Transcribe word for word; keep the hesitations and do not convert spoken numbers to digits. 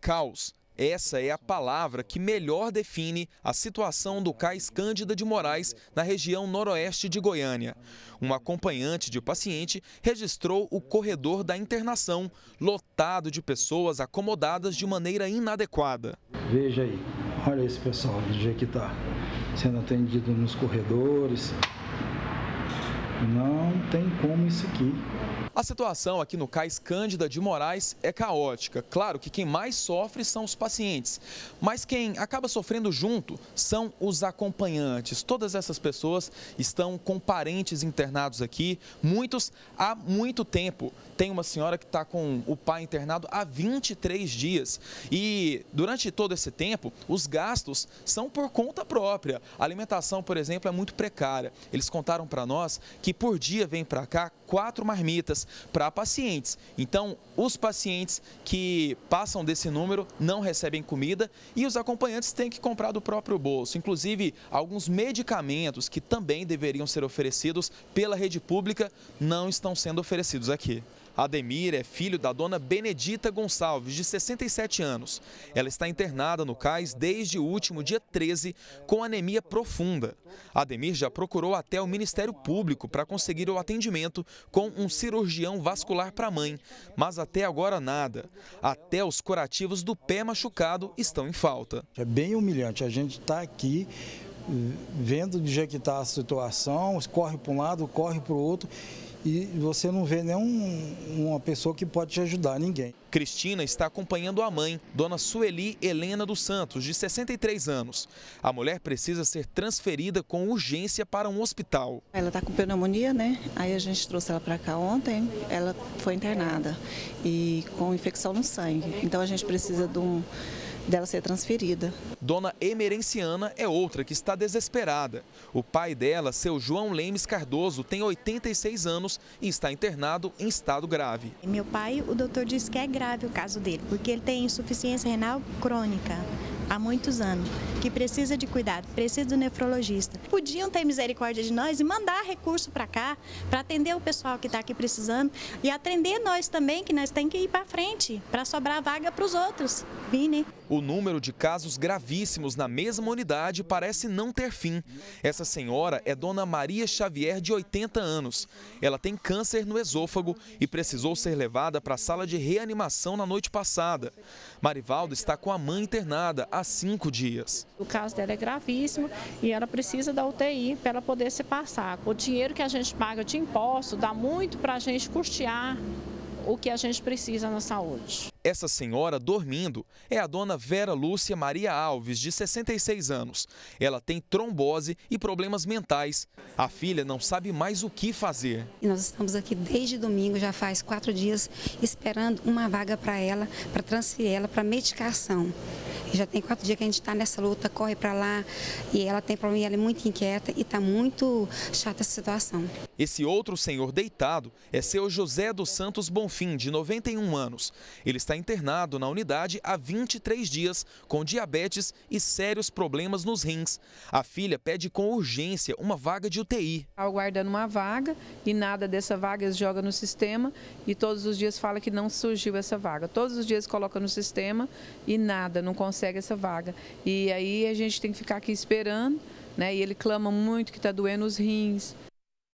Caos. Essa é a palavra que melhor define a situação do Cais Cândida de Moraes na região noroeste de Goiânia. Um acompanhante de paciente registrou o corredor da internação, lotado de pessoas acomodadas de maneira inadequada. Veja aí, olha esse pessoal do jeito que está sendo atendido nos corredores. Não tem como isso aqui. A situação aqui no Cais Cândida de Moraes é caótica. Claro que quem mais sofre são os pacientes, mas quem acaba sofrendo junto são os acompanhantes. Todas essas pessoas estão com parentes internados aqui, muitos há muito tempo. Tem uma senhora que está com o pai internado há vinte e três dias e durante todo esse tempo os gastos são por conta própria. A alimentação, por exemplo, é muito precária. Eles contaram para nós que por dia vem para cá quatro marmitas para pacientes. Então, os pacientes que passam desse número não recebem comida e os acompanhantes têm que comprar do próprio bolso. Inclusive, alguns medicamentos que também deveriam ser oferecidos pela rede pública não estão sendo oferecidos aqui. Ademir é filho da dona Benedita Gonçalves, de sessenta e sete anos. Ela está internada no Cais desde o último dia treze com anemia profunda. Ademir já procurou até o Ministério Público para conseguir o atendimento com um cirurgião vascular para a mãe, mas até agora nada. Até os curativos do pé machucado estão em falta. É bem humilhante, a gente está aqui vendo do jeito que está a situação, corre para um lado, corre para o outro, e você não vê nenhuma pessoa que pode te ajudar, ninguém. Cristina está acompanhando a mãe, dona Sueli Helena dos Santos, de sessenta e três anos. A mulher precisa ser transferida com urgência para um hospital. Ela está com pneumonia, né? Aí a gente trouxe ela para cá ontem, ela foi internada e com infecção no sangue. Então a gente precisa de um... dela ser transferida. Dona Emerenciana é outra que está desesperada. O pai dela, seu João Lemes Cardoso, tem oitenta e seis anos e está internado em estado grave. Meu pai, o doutor disse que é grave o caso dele, porque ele tem insuficiência renal crônica há muitos anos, que precisa de cuidado, precisa do nefrologista. Podiam ter misericórdia de nós e mandar recurso para cá, para atender o pessoal que está aqui precisando e atender nós também, que nós temos que ir para frente, para sobrar vaga para os outros. Vini. O número de casos gravíssimos na mesma unidade parece não ter fim. Essa senhora é dona Maria Xavier, de oitenta anos. Ela tem câncer no esôfago e precisou ser levada para a sala de reanimação na noite passada. Marivaldo está com a mãe internada há cinco dias. O caso dela é gravíssimo e ela precisa da U T I para ela poder se passar. O dinheiro que a gente paga de imposto dá muito para a gente custear o que a gente precisa na saúde. Essa senhora dormindo é a dona Vera Lúcia Maria Alves, de sessenta e seis anos. Ela tem trombose e problemas mentais. A filha não sabe mais o que fazer. E nós estamos aqui desde domingo, já faz quatro dias, esperando uma vaga para ela, para transferir ela para medicação. E já tem quatro dias que a gente está nessa luta, corre para lá, e ela tem problema, ela é muito inquieta e está muito chata essa situação. Esse outro senhor deitado é seu José dos Santos Bonfim, de noventa e um anos. Ele está internado na unidade há vinte e três dias, com diabetes e sérios problemas nos rins. A filha pede com urgência uma vaga de U T I. Aguardando uma vaga e nada dessa vaga eles jogam no sistema e todos os dias fala que não surgiu essa vaga. Todos os dias coloca no sistema e nada, não consegue essa vaga. E aí a gente tem que ficar aqui esperando, né? E ele clama muito que está doendo os rins.